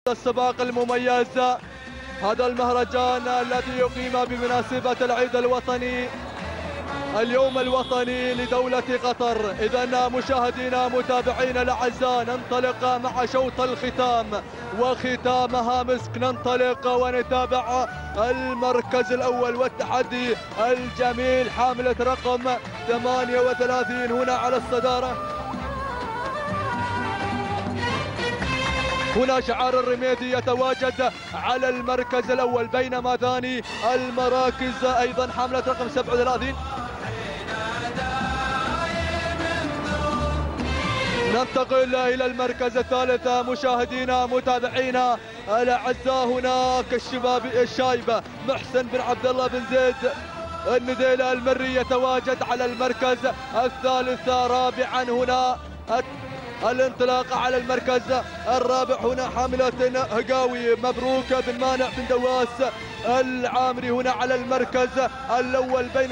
السباق المميز، هذا المهرجان الذي يقيم بمناسبة العيد الوطني، اليوم الوطني لدولة قطر. إذا مشاهدينا متابعينا الأعزاء، ننطلق مع شوط الختام وختامها مسك. ننطلق ونتابع المركز الأول والتحدي الجميل حاملة رقم 38 هنا على الصدارة. هنا شعار الرميدي يتواجد على المركز الأول، بينما ثاني المراكز أيضا حاملة رقم 37. ننتقل إلى المركز الثالث مشاهدينا متابعينا الأعزاء. هناك الشايبة محسن بن عبد الله بن زيد النديلة المري يتواجد على المركز الثالث. رابعا هنا الانطلاق على المركز الرابع، هنا حاملة هقاوي مبروك بن مانع بن دواس العامري هنا على المركز الأول، بين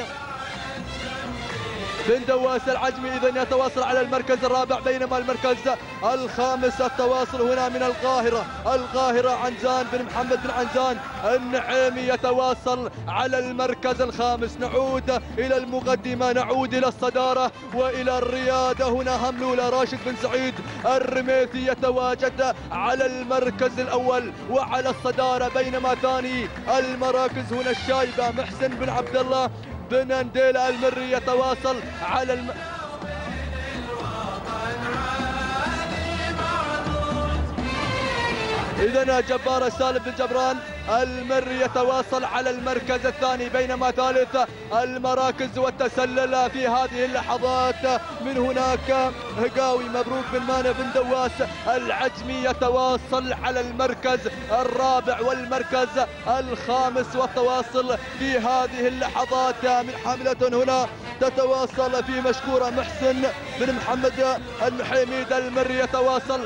بن دواس العجمي إذن يتواصل على المركز الرابع، بينما المركز الخامس التواصل هنا من القاهرة عنزان بن محمد بن عنزان النعيمي يتواصل على المركز الخامس. نعود إلى المقدمة، نعود إلى الصدارة وإلى الريادة. هنا هملولة راشد بن سعيد الرميثي يتواجد على المركز الأول وعلى الصدارة، بينما ثاني المراكز هنا الشايبة محسن بن عبد الله بن نديلة المري يتواصل على إذن جبار سالم بن جبران المري يتواصل على المركز الثاني، بينما ثالث المراكز والتسلل في هذه اللحظات من هناك هقاوي مبروك بن مانع بن دواس العجمي يتواصل على المركز الرابع والمركز الخامس. والتواصل في هذه اللحظات من حاملة هنا تتواصل في مشكورة محسن بن محمد المحيميد المري يتواصل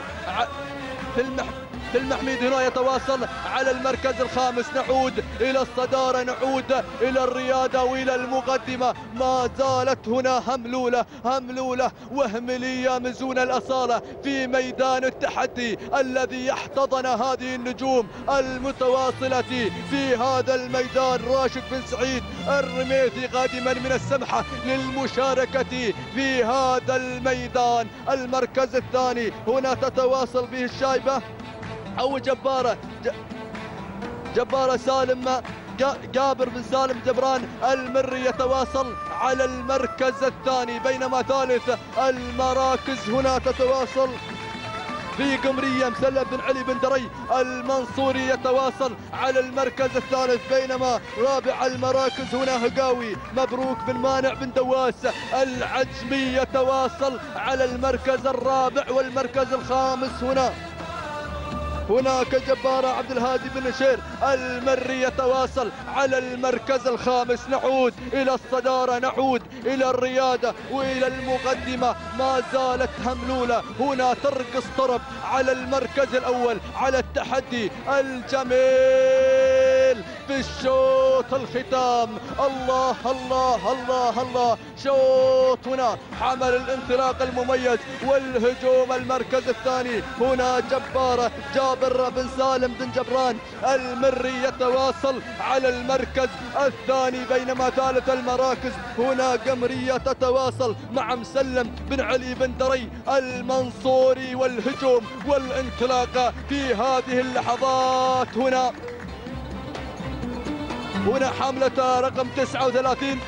في المحميد هنا يتواصل على المركز الخامس. نعود إلى الصدارة، نعود إلى الريادة وإلى المقدمة. ما زالت هنا هملولة وهملية مزون الأصالة في ميدان التحدي الذي يحتضن هذه النجوم المتواصلة في هذا الميدان. راشد بن سعيد الرميثي قادما من السمحة للمشاركة في هذا الميدان. المركز الثاني هنا تتواصل به الشايبة أو جبارة سالم جابر بن سالم جبران المري يتواصل على المركز الثاني، بينما ثالث المراكز هنا تتواصل في قمرية مسلم بن علي بن دري المنصوري يتواصل على المركز الثالث، بينما رابع المراكز هنا هقاوي مبروك بن مانع بن دواس العجمي يتواصل على المركز الرابع والمركز الخامس. هناك جبارة عبد الهادي بن نشير المري يتواصل على المركز الخامس. نعود إلى الصدارة، نعود إلى الريادة وإلى المقدمة. ما زالت هملولة هنا ترقص طرب على المركز الأول على التحدي الجميل في الشوط الختام. الله الله الله الله، شوط هنا حمل الانطلاق المميز والهجوم. المركز الثاني هنا جبارة جابر بن سالم بن جبران المري يتواصل على المركز الثاني، بينما ثالث المراكز هنا قمرية تتواصل مع مسلم بن علي بن دري المنصوري. والهجوم والانطلاق في هذه اللحظات هنا حملة رقم 39.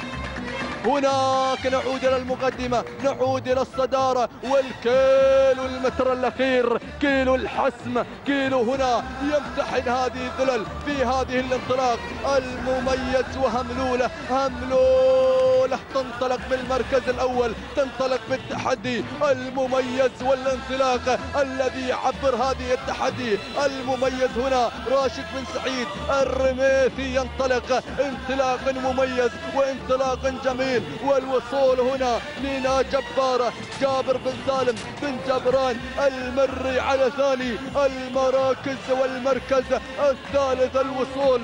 هناك نعود إلى المقدمة، نعود إلى الصدارة والكيلو المتر الأخير، كيلو الحسم، كيلو هنا يمتحن هذه الذلل في هذه الانطلاق المميز. وهملولة تنطلق بالمركز الأول، تنطلق بالتحدي المميز والانطلاق الذي يعبر هذه التحدي المميز. هنا راشد بن سعيد الرميثي ينطلق انطلاق مميز وانطلاق جميل، والوصول هنا من جبارة جابر بن سالم بن جبران المري على ثاني المراكز والمركز الثالث. الوصول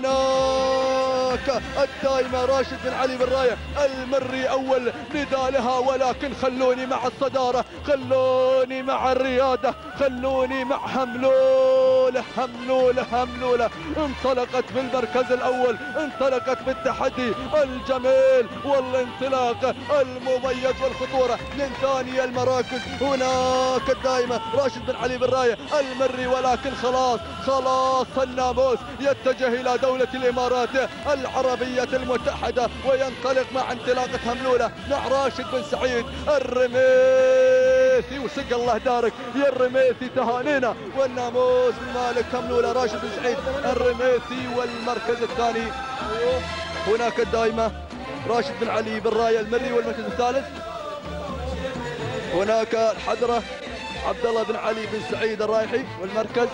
هناك الدائمة راشد بن علي بن راية المري أول نضالها، ولكن خلوني مع الصدارة، خلوني مع الريادة، خلوني مع هملول هملولة انطلقت بالمركز الأول، انطلقت بالتحدي الجميل والانطلاق المميز والخطورة من ثاني المراكز. هناك الدائمة راشد بن علي بن راية المري، ولكن خلاص الناموس يتجه إلى دولة الإمارات العربية المتحدة، وينطلق مع انطلاقة هملولة مع راشد بن سعيد الرميثي. وسق الله دارك يا الرميثي، تهانينا. والناموس مالك هملولة راشد بن سعيد الرميثي. والمركز الثاني هناك الدائمة راشد بن علي بن راية المري. والمركز الثالث هناك الحضرة عبد الله بن علي بن سعيد الرايحي. والمركز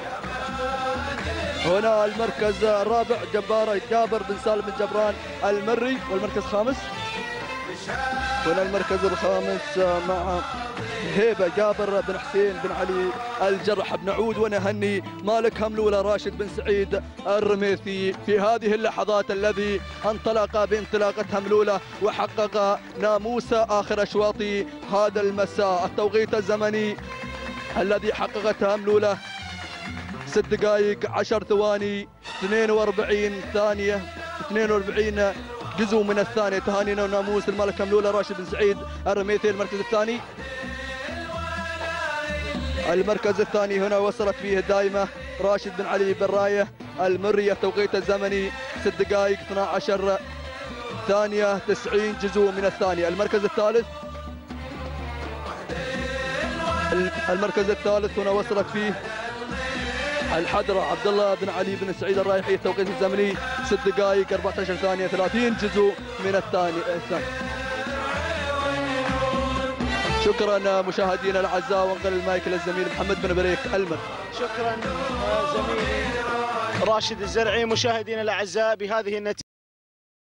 هنا المركز الرابع جابر بن سالم بن جبران المري. والمركز الخامس هنا المركز الخامس مع هيبة جابر بن حسين بن علي الجرح بن عود. ونهني مالك هملولة راشد بن سعيد الرميثي في هذه اللحظات الذي انطلق بانطلاقة هملولة وحقق ناموس آخر أشواط هذا المساء. التوقيت الزمني الذي حققته هملولة 6 دقائق 10 ثواني 42 ثانية 42 جزء من الثانية. تهانينا وناموس الملك هملولة راشد بن سعيد الرميثي. المركز الثاني هنا وصلت فيه الدائمة راشد بن علي بن راية المري. التوقيت الزمني 6 دقائق 12 ثانية 90 جزء من الثانية. المركز الثالث هنا وصلت فيه الحضرة عبد الله بن علي بن سعيد الرايحي. التوقيت الزمني 6 دقائق 14 ثانية 30 جزء من الثاني. شكرا مشاهدينا الاعزاء، وانقل المايك للزميل محمد بن بريك المر. شكرا زميلي راشد الزرعي. مشاهدينا الاعزاء، بهذه النتيجة